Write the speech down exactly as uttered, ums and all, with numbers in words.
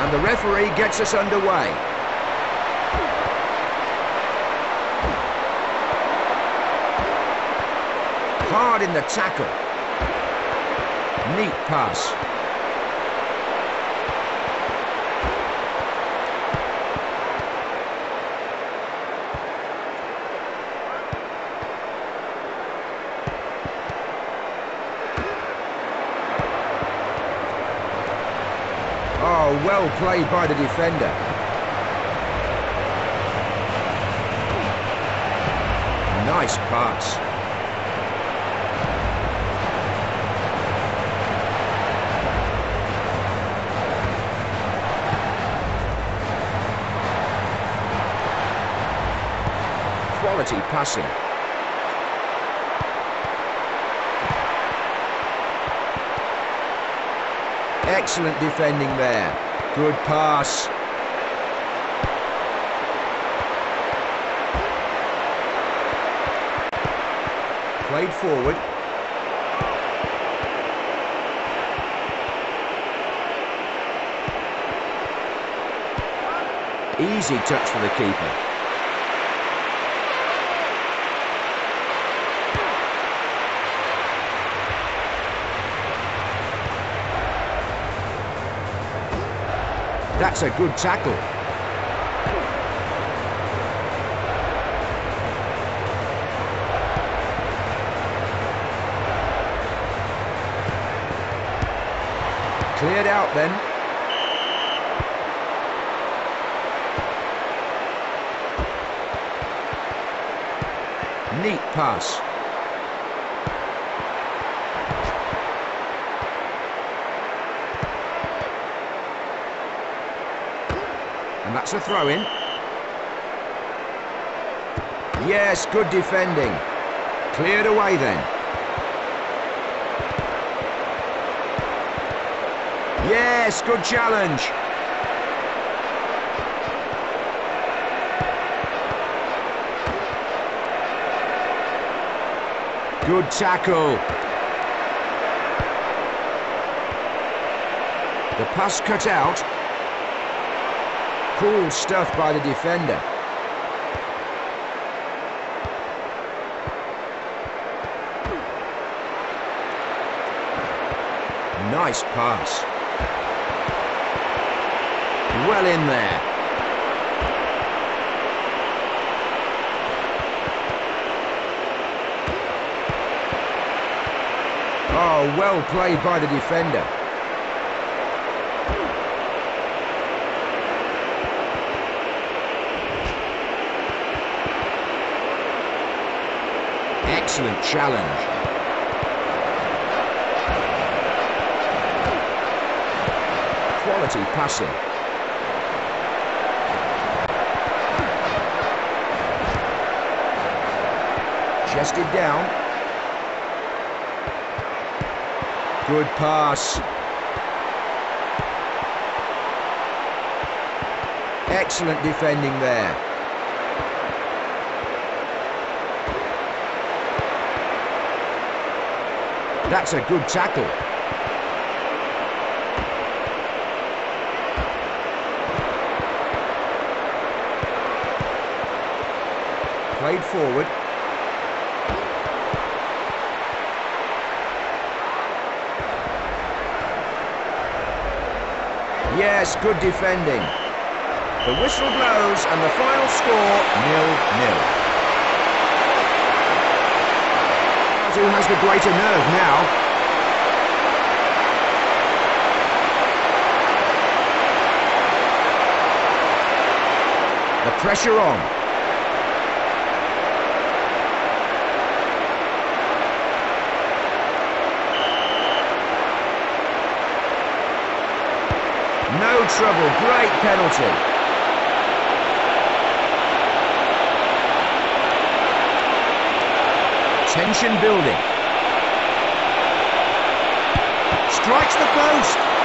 And the referee gets us underway. Hard in the tackle. Neat pass. Oh, well played by the defender. Nice pass. Quality passing. Excellent defending there. Good pass. Played forward. Easy touch for the keeper. That's a good tackle. Cleared out then. Neat pass. And that's a throw-in. Yes, good defending. Cleared away then. Yes, good challenge. Good tackle. The pass cut out. Cool stuff by the defender. Nice pass. Well in there. Oh, well played by the defender. Excellent challenge. Quality passing. Chested down. Good pass. Excellent defending there. That's a good tackle. Played forward. Yes, good defending. The whistle blows and the final score, nil nil. Who has the greater nerve now? The pressure on. No trouble, great penalty. Tension building. Strikes the post.